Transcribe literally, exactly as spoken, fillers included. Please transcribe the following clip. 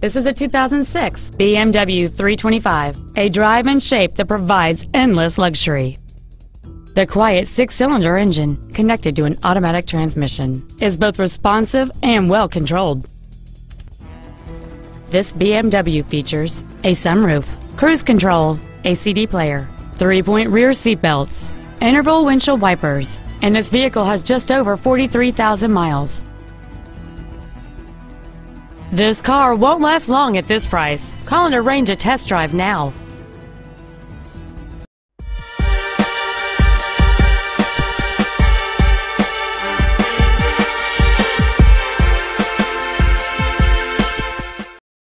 This is a two thousand six B M W three twenty-five, a drive and shape that provides endless luxury. The quiet six-cylinder engine, connected to an automatic transmission, is both responsive and well-controlled. This B M W features a sunroof, cruise control, a C D player, three-point rear seat belts, interval windshield wipers, and this vehicle has just over forty-three thousand miles. This car won't last long at this price. Call and arrange a test drive now.